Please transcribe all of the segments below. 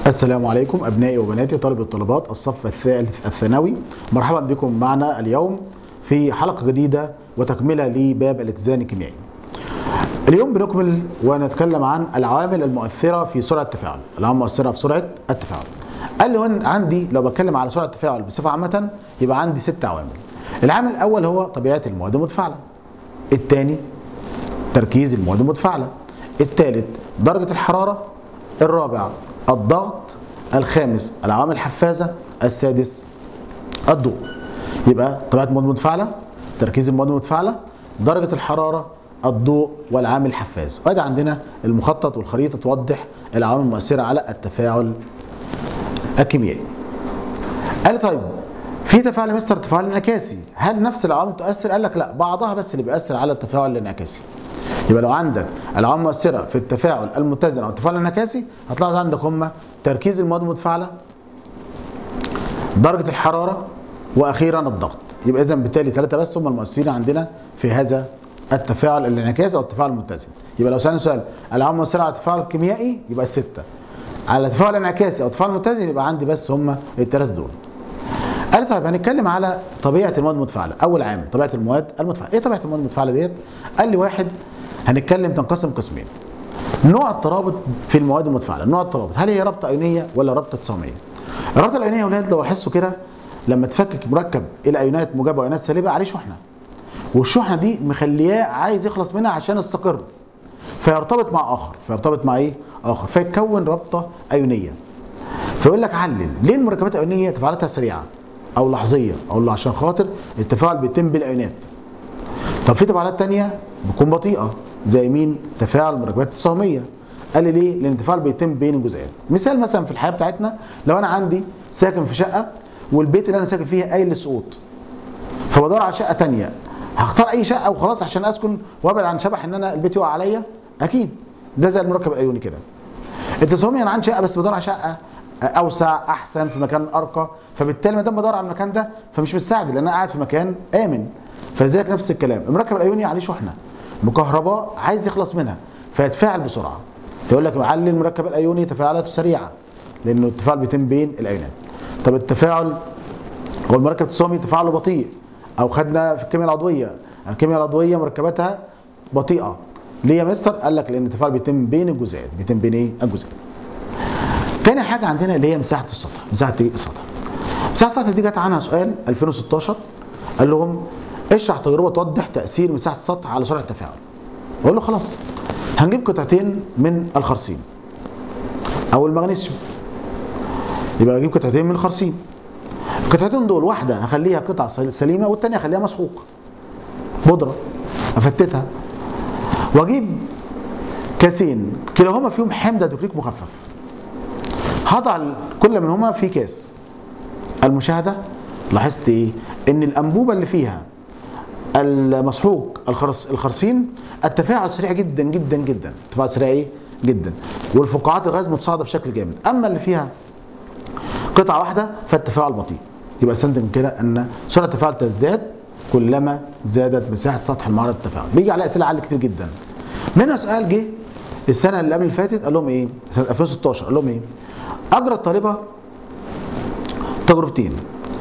السلام عليكم أبنائي وبناتي طالب الطلبات الصف الثالث الثانوي. مرحبا بكم معنا اليوم في حلقة جديدة وتكملة لباب الاتزان الكيميائي. اليوم بنكمل ونتكلم عن العوامل المؤثرة في سرعة التفاعل. العوامل المؤثرة في سرعة التفاعل. قال لي هون عندي لو بتكلم على سرعة التفاعل بصفة عامة يبقى عندي 6 عوامل. العامل الأول هو طبيعة المواد المتفاعلة. الثاني تركيز المواد المتفاعلة. الثالث درجة الحرارة. الرابع الضغط. الخامس العوامل الحفازة. السادس الضوء. يبقى طبيعة المواد المتفاعلة، تركيز المواد المتفاعلة، درجة الحرارة، الضوء، والعامل الحفاز. وادي عندنا المخطط والخريطة توضح العوامل المؤثرة على التفاعل الكيميائي. قال لي طيب في تفاعل يا مستر تفاعل انعكاسي، هل نفس العوامل تؤثر؟ قال لك لا، بعضها بس اللي بيأثر على التفاعل الانعكاسي. يبقى لو عندك العوامل المؤثرة في التفاعل المتزن او التفاعل الانعكاسي هتلاحظ عندك هم تركيز المواد المتفاعلة، درجة الحرارة، واخيرا الضغط. يبقى اذا بالتالي 3 بس هم المؤثرين عندنا في هذا التفاعل الانعكاسي او التفاعل المتزن. يبقى لو سألنا سؤال العوامل المؤثرة على التفاعل الكيميائي يبقى ال6، على التفاعل الانعكاسي او التفاعل المتزن يبقى عندي بس هم ال3 دول. قال لي طيب هنتكلم على طبيعة المواد المتفاعلة. أول عامل طبيعة المواد المتفاعلة. إيه طبيعة المواد المتفاعلة ديت؟ قال لي واحد هنتكلم تنقسم قسمين. نوع الترابط في المواد المتفاعلة، نوع الترابط هل هي رابطة أيونية ولا رابطة تصامية؟ الرابطة الأيونية يا ولاد لو لاحظتوا كده لما تفكك مركب إلى أيونات موجبة وأيونات سالبة عليه شحنة. والشحنة دي مخلياه عايز يخلص منها عشان يستقر. فيرتبط مع آخر، فيرتبط مع إيه؟ آخر، فيتكون رابطة أيونية. فيقول لك علل ليه المركبات الأيونية تفاعلاتها سريعة او لحظيه، او عشان خاطر التفاعل بيتم بالايونات. طب في تفاعلات ثانيه بتكون بطيئه زي مين؟ تفاعل المركبات التصاميه. قال لي ليه؟ لان التفاعل بيتم بين الجزيئات. مثال مثلا في الحياه بتاعتنا لو انا عندي ساكن في شقه والبيت اللي انا ساكن فيه قايل للسقوط، فبدور على شقه ثانيه، هختار اي شقه وخلاص عشان اسكن وابعد عن شبح ان انا البيت يقع عليا؟ اكيد. ده زي المركب الايوني كده. التصاميه انا عندي شقه بس بدور على شقه اوسع احسن في مكان ارقى، فبالتالي ما دام بدور على المكان ده فمش مستعجل لان انا قاعد في مكان امن. فلذلك نفس الكلام المركب الايوني عليه شحنه مكهرباء عايز يخلص منها فيتفاعل بسرعه. فيقول لك علل المركب الايوني تفاعلاته سريعه لانه التفاعل بيتم بين الايونات. طب التفاعل هو المركب التصامي تفاعله بطيء، او خدنا في الكيمياء العضويه، الكيمياء العضويه مركباتها بطيئه. ليه يا مستر؟ قال لك لان التفاعل بيتم بين الجزيئات، بيتم بين ايه؟ الجزيئات. تاني حاجة عندنا اللي هي مساحة السطح. مساحة السطح. مساحة السطح دي جت عنها سؤال 2016 قال لهم اشرح تجربة توضح تأثير مساحة السطح على سرعة التفاعل. أقول له خلاص هنجيب قطعتين من الخرسين أو المغنيسيوم. يبقى أجيب قطعتين من الخرسين. القطعتين دول واحدة هخليها قطعة سليمة والتانية هخليها مسحوق بودرة أفتتها. وأجيب كاسين كلاهما فيهم حمض هيدروكليك مخفف. هضع كل منهما في كاس. المشاهده لاحظت ايه؟ ان الانبوبه اللي فيها المسحوق الخرسين التفاعل سريع جدا جدا جدا، التفاعل سريع ايه؟ جدا، والفقاعات الغاز متصاعده بشكل جامد. اما اللي فيها قطعه واحده فالتفاعل بطيء. يبقى استنتج من كده ان سرعه التفاعل تزداد كلما زادت مساحه سطح المعرض التفاعل. بيجي عليه اسئله عاليه كتير جدا. منها سؤال جه السنه اللي قبل اللي فاتت قال لهم ايه؟ سنه 2016 قال لهم ايه؟ أجرى الطالبة تجربتين.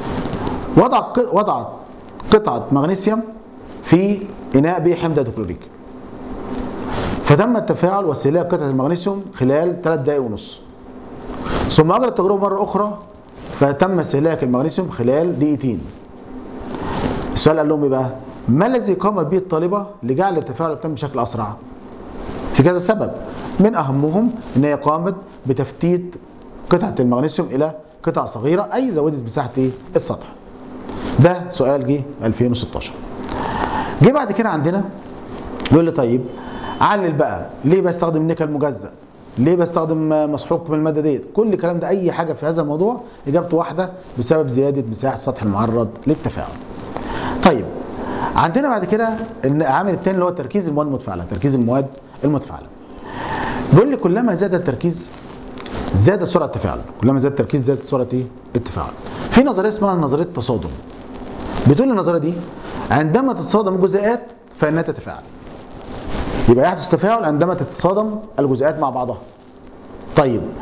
وضعت قطعة مغنيسيوم في إناء به حمض هيدروكلوريك. فتم التفاعل واستهلاك قطعة المغنيسيوم خلال 3 دقائق ونص. ثم أجرى التجربة مرة أخرى فتم استهلاك المغنيسيوم خلال 2 دقيقتين. السؤال قال لهم إيه بقى؟ ما الذي قامت به الطالبة لجعل التفاعل يتم بشكل أسرع؟ في كذا سبب. من أهمهم إن هي قامت بتفتيت قطعة المغنيسيوم إلى قطع صغيرة أي زودت مساحة السطح. ده سؤال جه 2016. جه بعد كده عندنا يقول لي طيب علل بقى ليه بستخدم نيكل مجزأ؟ ليه بستخدم مسحوق من المادة ديت؟ كل الكلام ده أي حاجة في هذا الموضوع إجابته واحدة بسبب زيادة مساحة السطح المعرض للتفاعل. طيب عندنا بعد كده العامل الثاني اللي هو تركيز المواد المتفاعلة. تركيز المواد المتفاعلة. بيقول لي كلما زاد التركيز زادت سرعه التفاعل، كلما زاد التركيز زادت سرعه ايه؟ التفاعل. في نظريه اسمها نظريه التصادم. بتقول النظريه دي عندما تتصادم الجزيئات فانها تتفاعل. يبقى يحدث تفاعل عندما تتصادم الجزيئات مع بعضها. طيب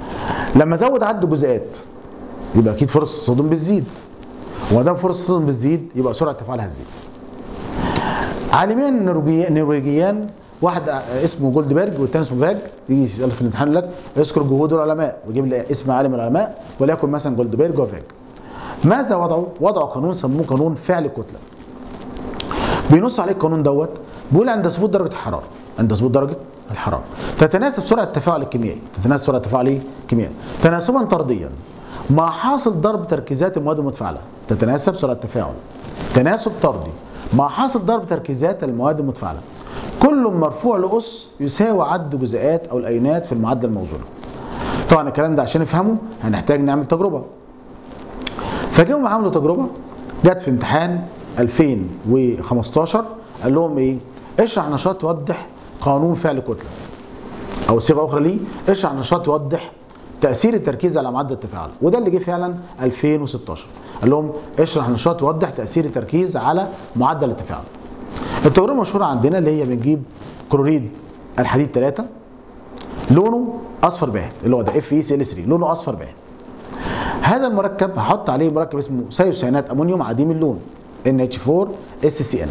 لما ازود عدد جزيئات يبقى اكيد فرصه التصادم بتزيد، وما دام فرصه التصادم بتزيد يبقى سرعه التفاعل هتزيد. عالمين نرويجيان، واحد اسمه جولدبرج والثاني اسمه فاج، يجي يسال في الامتحان يقول لك اذكر جهود العلماء ويجيب لي اسم عالم العلماء وليكن مثلا جولدبرج وفاج. ماذا وضعوا؟ وضعوا قانون سموه قانون فعل الكتله. بينص عليه القانون دوت، بيقول عند ثبوت درجه الحراره، عند ثبوت درجه الحراره تتناسب سرعه التفاعل الكيميائي، تتناسب سرعه التفاعل الكيميائي تناسبا طرديا مع حاصل ضرب تركيزات المواد المتفاعله، تتناسب سرعه التفاعل تناسب طردي مع حاصل ضرب تركيزات المواد المتفاعله، كل مرفوع لأس يساوي عدد جزيئات او الاينات في المعادله الموزونه. طبعا الكلام ده عشان نفهمه هنحتاج نعمل تجربه. فجاوا عملوا تجربه جت في امتحان 2015، قال لهم ايه؟ اشرح نشاط يوضح قانون فعل كتله، او صيغه اخرى ليه اشرح نشاط يوضح تاثير التركيز على معدل التفاعل، وده اللي جه فعلا 2016. قال لهم اشرح نشاط يوضح تاثير التركيز على معدل التفاعل. التجربه المشهوره عندنا اللي هي بنجيب كلوريد الحديد 3 لونه اصفر باهت، اللي هو ده FeCl3 لونه اصفر باهت. هذا المركب هحط عليه مركب اسمه ثيوسيانات امونيوم عديم اللون NH4SCN.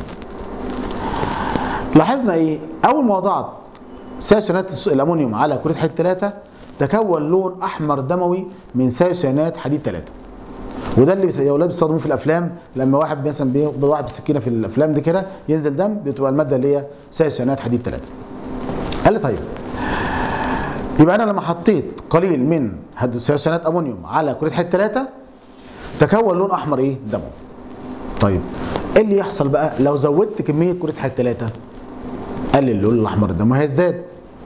لاحظنا ايه؟ اول ما وضعت ثيوسيانات الامونيوم على كلوريد حديد 3 تكون لون احمر دموي من ثيوسيانات حديد 3. وده اللي يا اولاد بيستخدموه في الافلام، لما واحد مثلا بيوقع بالسكينه في الافلام دي كده ينزل دم، بتبقى الماده اللي هي ثيوسيانات حديد 3. قال لي طيب يبقى انا لما حطيت قليل من ثيوسيانات امونيوم على كلوريد حديد 3 تكون لون احمر ايه؟ دموي. طيب ايه اللي يحصل بقى لو زودت كميه كلوريد حديد 3؟ قال لي اللون الاحمر الدموي هيزداد.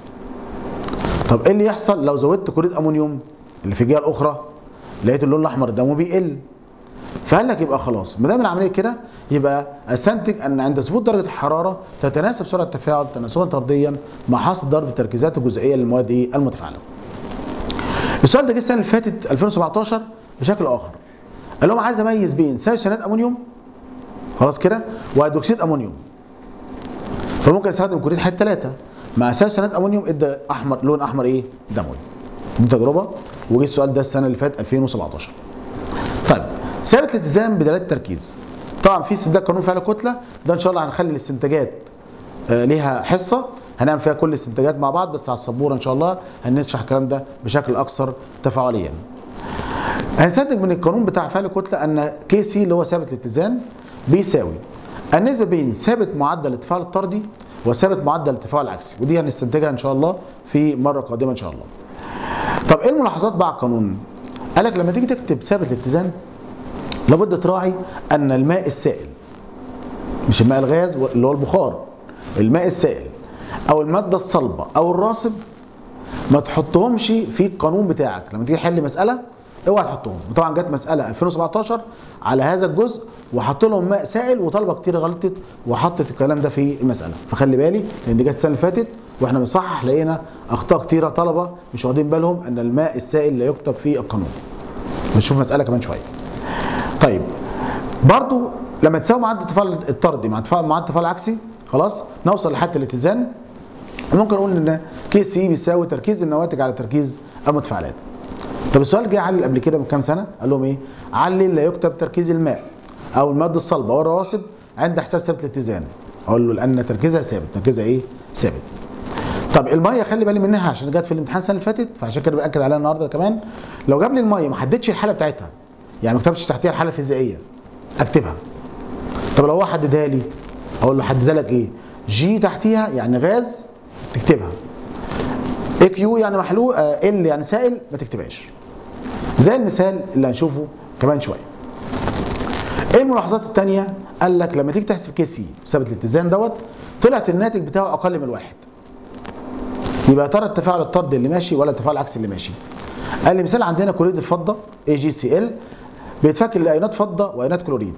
طب ايه اللي يحصل لو زودت كلوريد امونيوم اللي في الجهه الاخرى؟ لقيت اللون الاحمر الدموي بيقل. فقال لك يبقى خلاص ما دام العمليه كده يبقى استنتج ان عند ثبوت درجه الحراره تتناسب سرعه التفاعل تناسبا طرديا مع حاصل ضرب التركيزات الجزيئيه للمواد المتفاعله. السؤال ده جه السنه اللي فاتت 2017 بشكل اخر. قال لهم عايز اميز بين ثيوسيانات امونيوم خلاص كده وهيدروكسيد امونيوم. فممكن استخدم كلوريد حديد 3 مع ثيوسيانات امونيوم ادى احمر لون احمر ايه؟ دموي. دي تجربه وجه السؤال ده السنه اللي فاتت 2017. طيب ثابت الالتزام بدلالات التركيز. طبعا في استنتاج قانون فعل الكتله ده ان شاء الله هنخلي الاستنتاجات ليها حصه هنعمل فيها كل الاستنتاجات مع بعض، بس على السبوره ان شاء الله هنشرح الكلام ده بشكل اكثر تفاعليا. هنستنتج من القانون بتاع فعل الكتله ان KC اللي هو ثابت الاتزان بيساوي النسبه بين ثابت معدل التفاعل الطردي وثابت معدل التفاعل العكسي، ودي هنستنتجها ان شاء الله في مره قادمه ان شاء الله. طب ايه الملاحظات بقى على القانون؟ قال لك لما تيجي تكتب ثابت الاتزان لابد تراعي ان الماء السائل، مش الماء الغاز اللي هو البخار، الماء السائل او الماده الصلبه او الراصب ما تحطهمش في القانون بتاعك. لما تيجي تحل مساله اوعى تحطهم. وطبعا جت مساله 2017 على هذا الجزء وحط لهم ماء سائل وطلبه كتير غلطت وحطت الكلام ده في المساله، فخلي بالي لان دي جت السنه اللي فاتت واحنا بنصحح لقينا اخطاء كتيره طلبه مش واخدين بالهم ان الماء السائل لا يكتب في القانون. نشوف مساله كمان شويه. طيب برضو لما تساوي معدل التفاعل الطردي مع معدل التفاعل العكسي خلاص نوصل لحد الاتزان. ممكن نقول ان KC بيساوي تركيز النواتج على تركيز المتفاعلات. طب السؤال جه علل قبل كده من كام سنه قال لهم ايه؟ علل لا يكتب تركيز الماء او الماده الصلبه والرواسب عند حساب ثابت الاتزان. اقول له لان تركيزها ثابت، تركيزها ايه؟ ثابت. طب الميه خلي بالي منها عشان جت في الامتحان السنه اللي فاتت، فعشان كده باكد عليها النهارده كمان. لو جاب لي الميه ما حددش الحاله بتاعتها، يعني ما كتبش تحتيها الحاله الفيزيائيه اكتبها. طب لو هو حددها لي اقول له حددها لك ايه؟ G تحتيها يعني غاز تكتبها، AQ يعني محلول، L يعني سائل ما تكتبهاش. زي المثال اللي هنشوفه كمان شويه. ايه الملاحظات الثانيه؟ قال لك لما تيجي تحسب KC ثابت الاتزان دوت طلعت الناتج بتاعه اقل من 1. يبقى ترى التفاعل الطردي اللي ماشي ولا التفاعل العكسي اللي ماشي؟ قال لي مثال عندنا كلوريد الفضه AgCl بيتفك لايونات فضه وايونات كلوريد.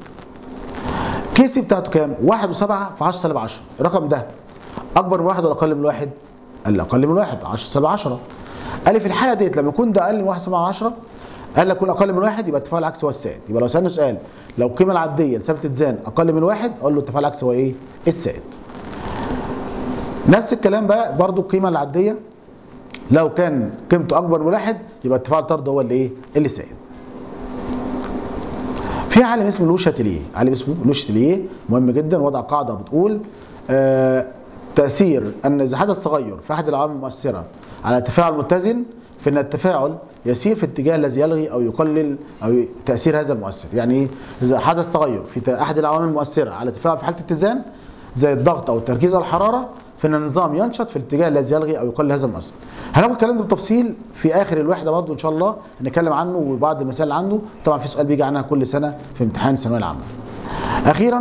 KC بتاعته كام؟ 1.7 في 10 سالب 10. الرقم ده اكبر من 1 ولا اقل من 1؟ قال لي اقل من 1 10 سالب 10. قال لي في الحاله ديت لما يكون ده اقل من 1.7 قال لك يكون اقل من 1 يبقى التفاعل العكسي هو السائد. يبقى لو سالني سؤال لو القيمه العديه لثابت الاتزان اقل من 1 اقول له التفاعل العكسي هو ايه؟ السائد. نفس الكلام بقى برضو القيمه العديه لو كان قيمته اكبر من 1 يبقى التفاعل الطرد هو اللي ايه؟ اللي سائد. في عالم اسمه لو شاتيليه، عالم اسمه لو شاتيليه مهم جدا، وضع قاعده بتقول تاثير ان اذا حدث تغير في احد العوامل المؤثره على التفاعل المتزن فان التفاعل يسير في الاتجاه الذي يلغي او يقلل او تاثير هذا المؤثر. يعني ايه؟ اذا حدث تغير في احد العوامل المؤثره على التفاعل في حاله اتزان زي الضغط او التركيز او الحراره، فان النظام ينشط في الاتجاه الذي يلغي او يقلل هذا المؤثر. هناخد الكلام ده بالتفصيل في اخر الوحده برضه ان شاء الله، هنتكلم عنه وبعض المسائل عنه، طبعا في سؤال بيجي عنها كل سنه في امتحان الثانويه العامه. اخيرا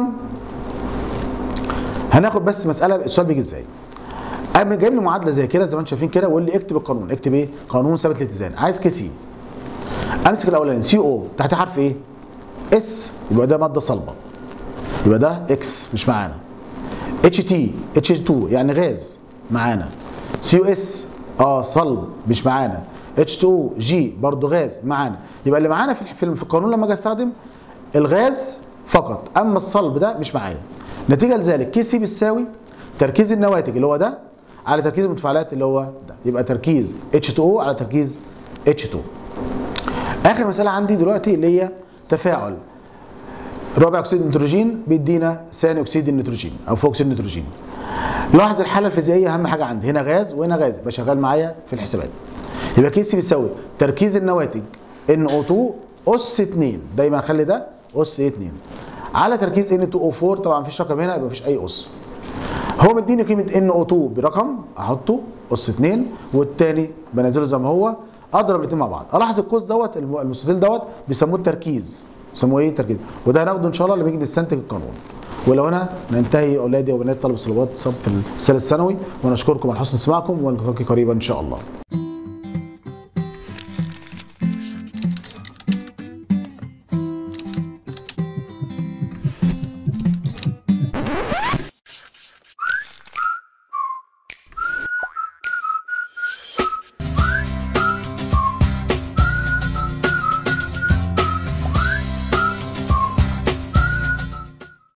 هناخد بس مساله السؤال بيجي ازاي. اما جايب لي معادله زي كده زي ما انتم شايفين كده ويقول لي اكتب القانون، اكتب ايه؟ قانون ثابت الاتزان. عايز كي سي، امسك الاولاني سي او تحت حرف ايه؟ اس، يبقى ده ماده صلبه، يبقى ده اكس مش معانا. اتش تي اتش 2 يعني غاز معانا. سي او اس صلب مش معانا. اتش 2 جي برضه غاز معانا. يبقى اللي معانا في القانون لما اجي استخدم الغاز فقط، اما الصلب ده مش معايا. نتيجه لذلك كي سي بتساوي تركيز النواتج اللي هو ده على تركيز المتفاعلات اللي هو ده، يبقى تركيز H2O على تركيز H2. اخر مساله عندي دلوقتي اللي هي تفاعل ربع اكسيد النيتروجين بيدينا ثاني اكسيد النيتروجين او فوق اكسيد النيتروجين. لاحظ الحاله الفيزيائيه اهم حاجه عندي، هنا غاز وهنا غاز، يبقى شغال معايا في الحسابات. يبقى كي سي بيساوي تركيز النواتج NO2 اس 2، دايما خلي ده اس 2 على تركيز N2O4، طبعا مفيش رقم هنا يبقى مفيش اي اس. هو مديني قيمه NO2 برقم احطه اس 2، والتاني بنزله زي ما هو، اضرب الاثنين مع بعض. الاحظ القوس دوت المستطيل دوت بيسموه التركيز، بيسموه ايه؟ تركيز. وده هناخده ان شاء الله لما نيجي نستنتج القانون. ولو هنا ننتهي اولادي وبنات طلبه الصلوات في الثالث ثانوي، ونشكركم على حسن استماعكم ونلتقي قريبا ان شاء الله.